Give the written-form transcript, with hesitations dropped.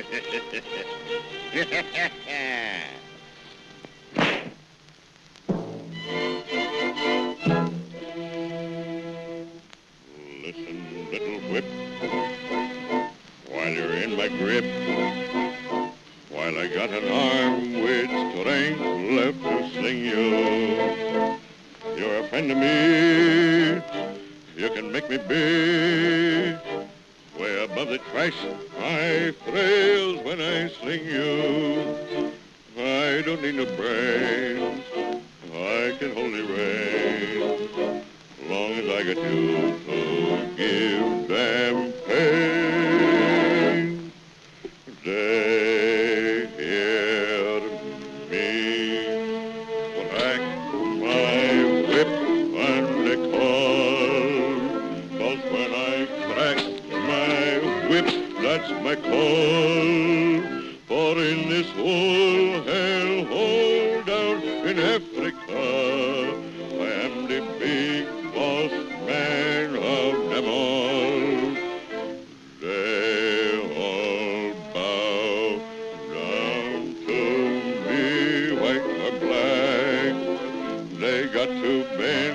Listen, little whip, while you're in my grip, while I got an arm with strength left to sling you. You're a friend to me, you can make me big. Way above the trash, I thrills when I sling you. I don't need no brains, I can hold the reins, long as I got you to give them pain. They hear me crack my whip and they call, 'cause when I crack my whip, that's my call. For in this whole hell hole down in Africa, I am the big boss man of them all. They all bow down to me, white or black. They got to bend